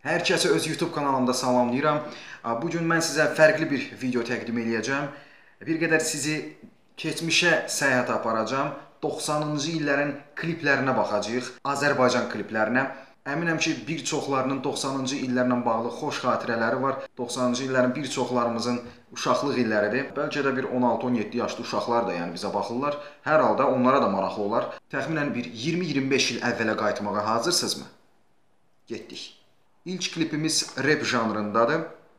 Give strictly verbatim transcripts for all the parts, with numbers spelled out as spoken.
Hər kəsi öz YouTube kanalımda salamlayıram. Bugün mən sizə fərqli bir video təqdim edəcəm. Bir qədər sizi keçmişə səyahət aparacağım. doxsanıncı illərin kliplərinə baxacağıq, Azərbaycan kliplərinə. Əminəm ki, bir çoxlarının doxsanıncı illərlə bağlı xoş xatirələri var. doxsanıncı illərin bir çoxlarımızın uşaqlıq illəridir. Bəlkə də bir on altı on yeddi yaşlı uşaqlar da yəni bizə baxırlar. Hər halda onlara da maraqlı olar. Təxminən bir iyirmi iyirmi beş il əvvələ qayıtmağa hazırsınızmı? Getdik. İlk klipimiz rap janrındadır.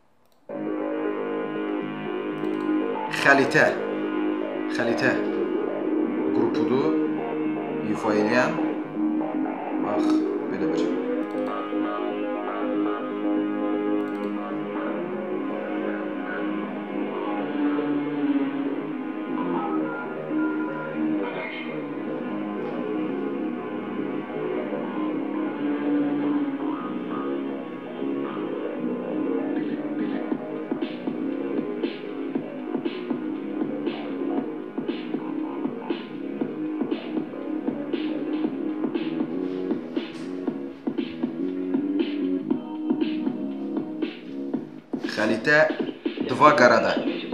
Xəlitə. Xəlitə qrupudur. İfa eləyən. Bax, belə bir. Xəlitə Dva Qarada.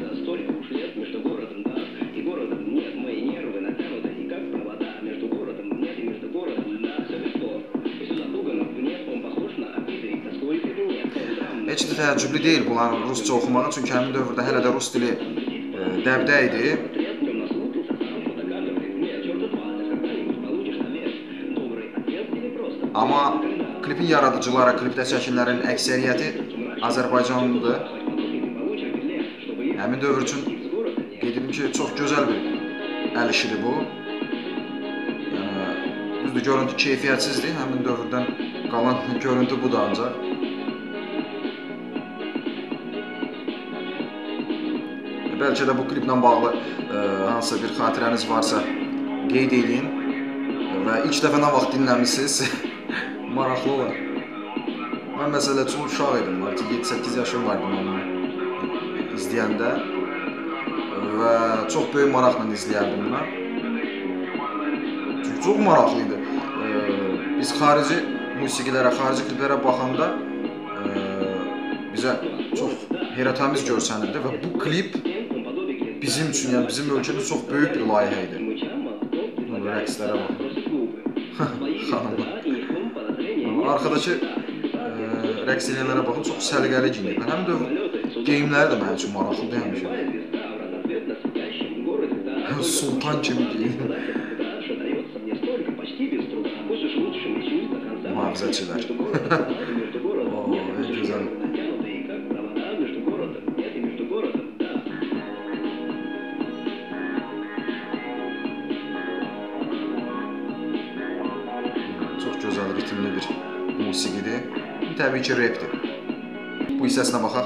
Heç də təəccüblü deyil bunların rusca oxumağı, çünki həmin dövrdə hələ də rus dili e, dəbdə idi. Amma klipin yaradıcıları, klipdə çəkinlərin əksəriyyəti Azərbaycanlıdır. Həmin dövr üçün qeyd edim ki, çox gözəl bir əl işidir bu. Yəni, düzdür, görüntü keyfiyyətsizdir, həmin dövrdən qalan görüntü budur ancaq. Bəlkə də bu kliplə bağlı e, hansısa bir xatirəniz varsa qeyd edin və ilk dəfə nə vaxt dinləmişsiniz, maraqlı olar. Mən məsələ üçün uşaq idim, yeddi səkkiz yaşım vardı onu izləyəndə və çox böyük maraqla izləyərdim buna. Çünki çox maraqlıydı. Biz xarici musiqilərə, xarici kliplərə baxanda bizə çox heyrətamiz görsənirdi və bu klip bizim üçün, yəni bizim ölkədə çox böyük bir layihə idi. Rəqslərə baxın. Xanımlar. Arkadakı rəqs eləyənlərə baxın, çox səliqəli giyinirlər. Həmin dövr geyimləri də mənim üçün maraqlıdır həmişə. Sultan kimi geyinir. Mühafizəçilər. Oo, ne güzel. Çox gözəl ritmli bir musiqidir. Təbii ki, rapdir. Bu hissəsinə baxaq.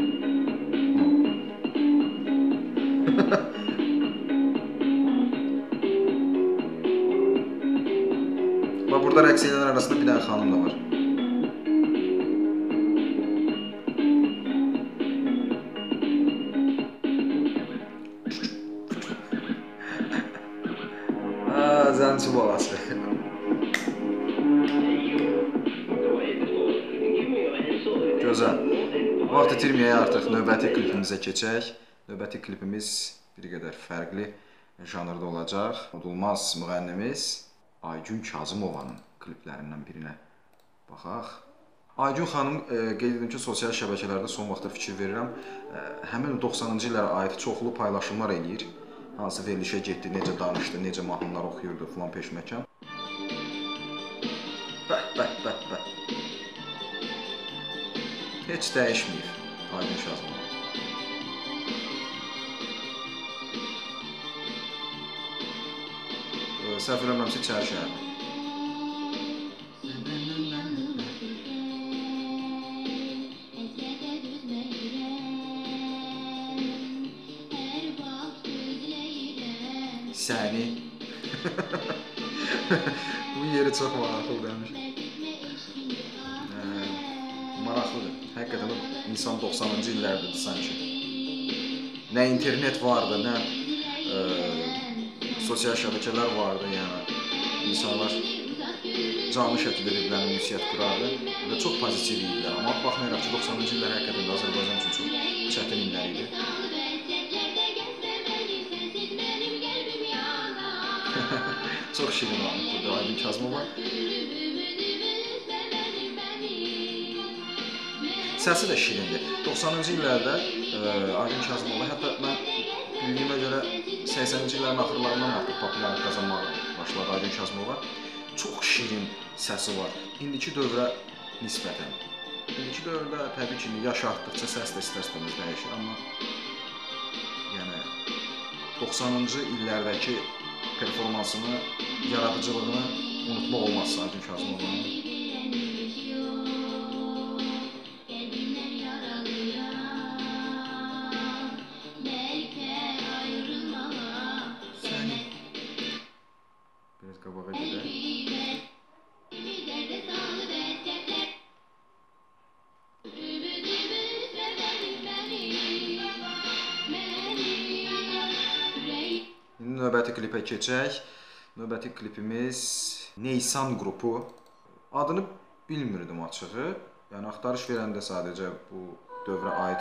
Bax, burada rəqs edənlər arasında bir dənə xanım da var. Haa, zənci balası. Gözəl. Vaxt itirməyək, artıq növbəti klipimizə keçək. Növbəti klipimiz bir qədər fərqli janrda olacaq. Unudulmaz müğənnimiz Aygün Kazımovanın kliplərindən birinə baxaq. Aygün xanım, e, qeyd edim ki, sosial şəbəkələrdə son vaxtda fikir verirəm. E, həmin doxsanıncı illərə aid çoxlu paylaşımlar eləyir. Hansı verilişə getdi, necə danışdı, necə mahnılar oxuyurdu filan peşməkan. Bəh, bəh, bəh, bəh. Heç dəyişməyib Aygün Kazımov. Səhv eləmirəmsə İçəri şəhərdə. Səni. Bu yeri çox maraqlıdır həmişə. Maraqlıdır. Həqiqətən insan doxsanıncı illərdir sanki. Nə internet vardı, nə e, sosial şəbəkələr vardı, yəni insanlar canlı şəkildə bir-birlərinə ünsiyyət qurardı və çox pozitiv idilər. Amma baxmayaraq ki, doxsanıncı illər həqiqətən də Azərbaycan üçün çox çətin illər idi. Çox şirin oldu burada Aydın Kazımova. Səsi də şirindir. doxsanıncı illərdə Aydın Kazımova, hətta mən bildiyimə görə səksəninci illərin axırlarından artıq populyarlıq qazanmağa başladı Aydın Kazımova. Çox şirin səsi var. İndiki dövrə nisbətən. İndiki dövrdə təbii ki, yaş artdıqca səs də istər-istəməz dəyişir, amma yəni doxsanıncı illərdəki performansını, yaradıcılığını unutmaq olmaz Aydın Kazımova'nın. Biraz qabağa gedək. İndi növbəti klipə keçək. Növbəti klipimiz Neysan qrupu. Adını bilmirdim açığı. Yəni axtarış verəndə sadəcə bu dövrə aid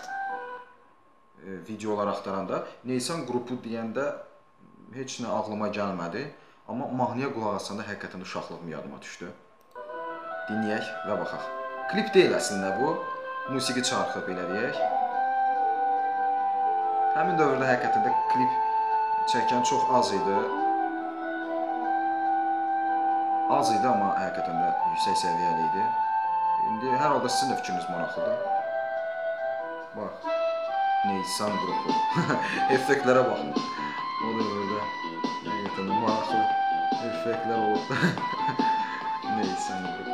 e, videolar axtaranda Neysan qrupu deyəndə heç nə ağlıma gəlmədi. Amma mahnıya qulaq asanda həqiqətən uşaqlığım yadıma düşdü. Dinləyək və baxaq. Klip deyil əslində bu. Musiqi çarxı belə deyək. Həmin dövrdə həqiqətən də klip çəkən çox az idi. Az idi, amma həqiqətən də yüksək səviyyəli idi. İndi hər halda sizin də fikriniz maraqlıdır. Bax, Neysan qrupu. Effektlərə baxın. O dövrdə həqiqətən də maraqlı effektlər olub. Neysan qrupu.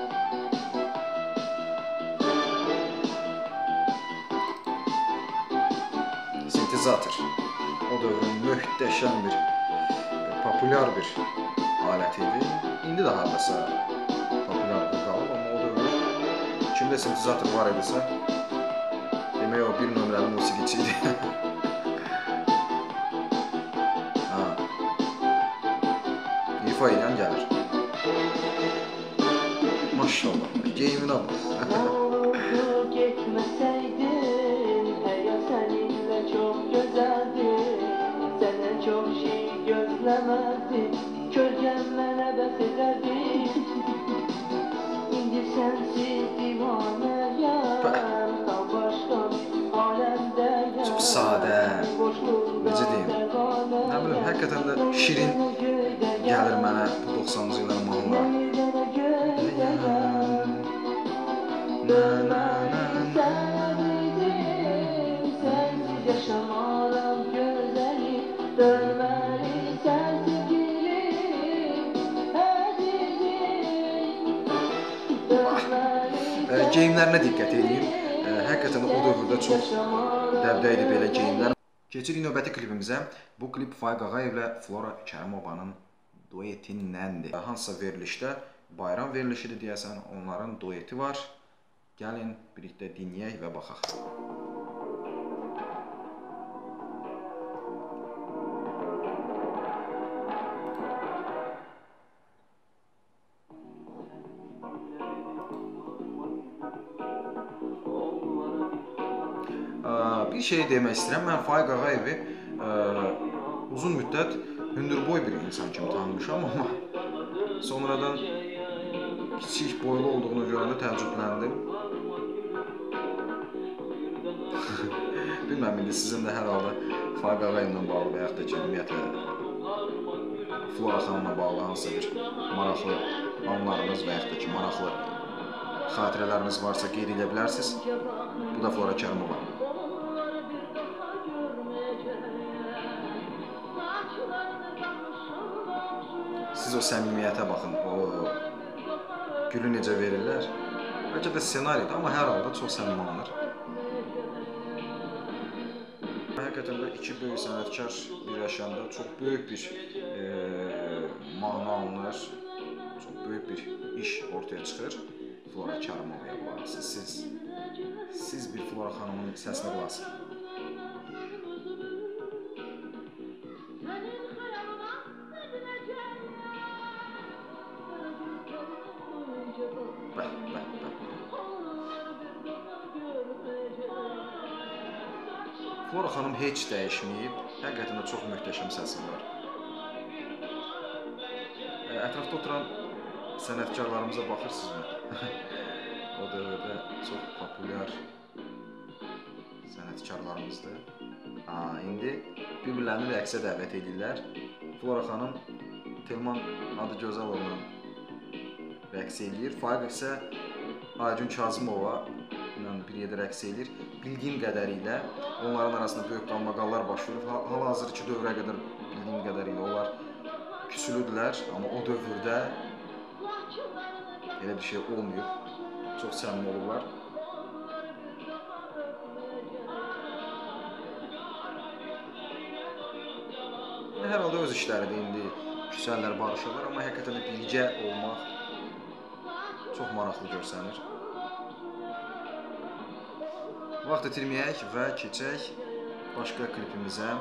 Sintezator. O dövrün möhtəşəm bir, populyar bir alət idi. İndi də hardasa populyar qalıb, amma o dövrdə kimdə sintezator var idisə, demək o bir nömrəli musiqiçi idi. İfa edən gəlir. Maşallah, geyiminə bax. Çok şey gözlemezdim, kölgem mənə bəs edərdi. İndi sənsiz divanəyəm, tam başqa aləmdəyəm. Çox sadə, necə deyim, nə bilim, həqiqətən də şirin gəlir mənə bu doxsanıncı illərin mahnıları. Sənsiz yaşamaram gözəlim, dönməli sənsiz girim, əzizim, dönməli sənsiz. Geyimlərinə diqqət edeyim. Həqiqətən o dövrdə çox dəbdə idi belə geyimlər. Keçirik növbəti klipimizə. Bu klip Faiq Ağayev ilə Flora Kərimovanın duetindəndir. Hansısa verilişdə, bayram verilişidir deyəsən, onların dueti var. Gəlin birlikdə dinləyək və baxaq. Bir şey demək istəyirəm, mən Faiq Ağayevi uzun müddət hündürboy bir insan kimi tanımışam, amma sonradan kiçik boylu olduğunu görəndə təəccübləndim. Bilməm, indi sizin də hər halda Faiq Ağayevlə bağlı və yaxud da ki, ümumiyyətlə Flora xanımla bağlı hansısa bir maraqlı anlarınız və yaxud da ki, maraqlı xatirələriniz varsa qeyd edə bilərsiniz. Bu da Flora Kərimova. Siz o səmimiyyətə baxın, o gülü necə verirlər. Bəlkə də ssenaridir, amma hər halda çox səmimi alınır. Həqiqətən də iki böyük sənətkar birləşəndə çox böyük bir e, mahnı alınır, çox böyük bir iş ortaya çıxır. Flora Kərimovaya qulaq asın. Siz, siz bir Flora xanımın səsinə qulaq asın. Flora xanım heç dəyişməyib. Həqiqətən də çox möhtəşəm səsi var. Ətrafda oturan sənətkarlarımıza baxırsınızmı? O dövrdə çox populyar sənətkarlarımızdır. Ha, indi bir-birlərini rəqsə dəvət edirlər. Flora xanım Telman Adıgözəlovla rəqs edir. Faiq isə Aygün Kazımova ilə bir yerdə rəqs edir. Bildiyim qədərilə onların arasında böyük qalmaqallar baş verir. Hal-hazırki dövrə qədər bildiyim qədərilə onlar küsülüdülər, amma o dövrdə elə bir şey olmuyor. Çox səmimi olurlar. Hər halda öz işləridir indi. Küsəllər, barışırlar, amma həqiqətən də birgə olmaq çox maraqlı görsənir. Vaxt itirməyək və keçək başqa klipimizə.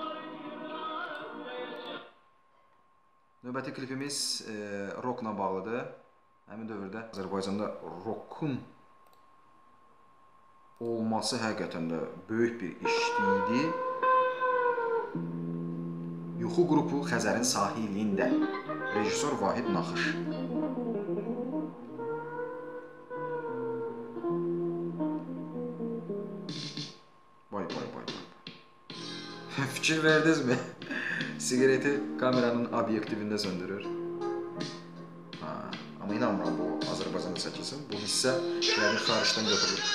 Növbəti klipimiz e, rockla bağlıdır. Həmin dövrdə Azərbaycanda rockun olması həqiqətən də böyük bir işdi. Yuxu qrupu Xəzərin sahilində. Rejissor Vahid Naxış. Vay vay vay vay. Fikir verdinizmi? Sigareti kameranın obyektivində söndürür. Ha, amma inanmıram bu Azərbaycanda çəkilsin. Bu hissə yəni xaricdən götürülür.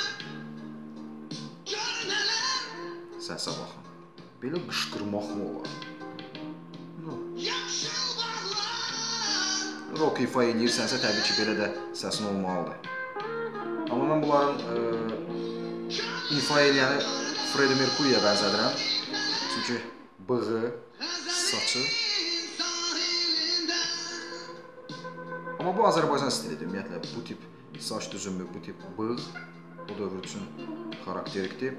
Səsə baxın. Belə qışqırmaq mı olar? Rock ifa edirsənsə, təbii ki, belə də səsin olmalıdır. Amma mən bunların e, ifa eləyəni Freddie Mercury'yə bənzədirəm. Çünki bığı, saçı. Amma bu Azərbaycan stilidir, ümumiyyətlə. Bu tip saç düzümü, bu tip bığ o dövr üçün xarakterikdir.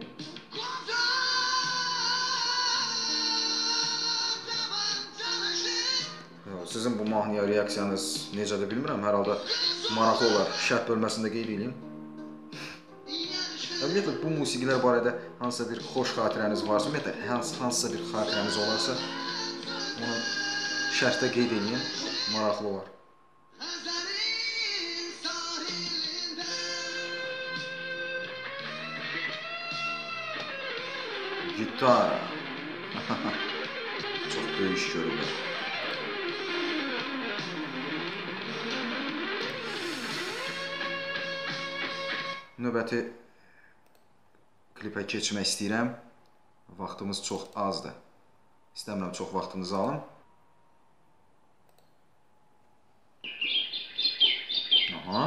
Sizin bu mahnıya reaksiyanız necədir bilmirəm, hər halda maraqlı olar. Şərh bölməsində qeyd edin. Ümumiyyətlə, bu musiqilər barədə hansısa bir xoş xatirəniz varsa, ümumiyyətlə, hansısa bir xatirəniz olarsa, onu şərhdə qeyd edin, maraqlı olar. Gitar. Çox böyük iş görürlər. Növbəti klipə keçmək istəyirəm. Vaxtımız çox azdır. İstəmirəm çox vaxtınızı alın. Aha.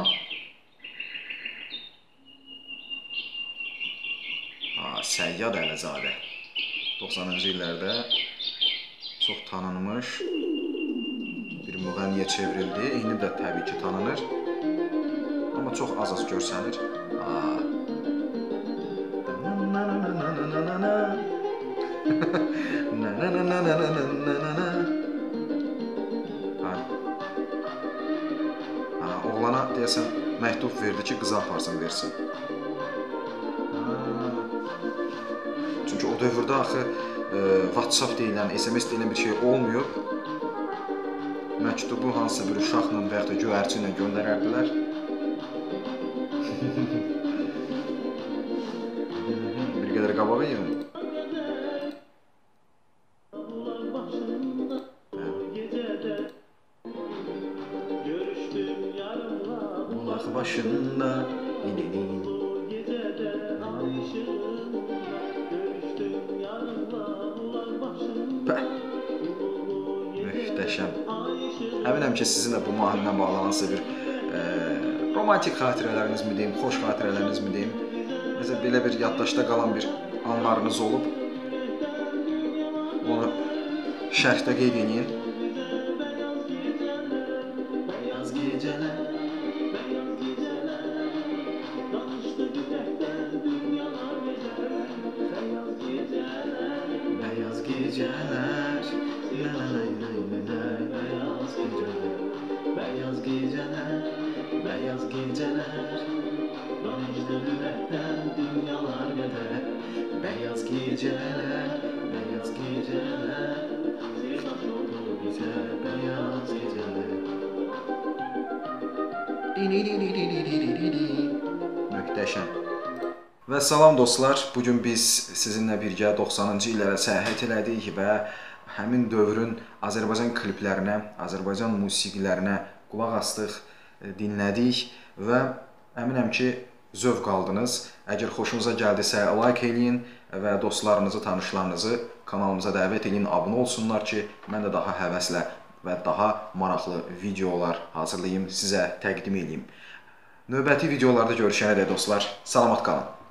Ha, Səyyad Əlizadə. doxsanıncı illərdə çox tanınmış bir müğənniyə çevrildi. İndi də təbii ki tanınır. Amma çox az-az görsənir. Oğlana deyəsən məktub verdi ki, qıza aparsın versin. Çünki o dövrdə axı WhatsApp deyilən, S M S deyilən bir şey olmuyor. Məktubu hansısa bir uşaqla və yaxud da göyərçi ilə göndərərdilər. Bir qədər qabağa yiyin. Bulaq başında möhtəşəm. Əminəm ki, sizin də bu mahnıyla bağlı hansısa bir e, romantik xatirələriniz mi deyim, xoş xatirələriniz mi deyim, mesela belə bir yaddaşda qalan bir anlarınız olub, onu şərhdə qeyd edin. Bəyaz gecələr, bəyaz gecələr, bəyaz gecələr, bəyaz gecələr, ürəkdən dünyalar qədər, bəyaz gecələr, bəyaz gecələr, bizə bəyaz gecələr. Möhtəşəm. Və salam dostlar, bugün biz sizinlə birgə doxsanıncı illərə səyahət elədik və həmin dövrün Azərbaycan kliplərinə, Azərbaycan musiqilərinə qulaq astıq, dinlədik və əminəm ki, zövq aldınız. Əgər xoşunuza gəldisə, like eləyin və dostlarınızı, tanışlarınızı kanalımıza dəvət eləyin, abunə olsunlar ki, mən də daha həvəslə və daha maraqlı videolar hazırlayım, sizə təqdim edeyim. Növbəti videolarda görüşənədək dostlar, salamat qalın.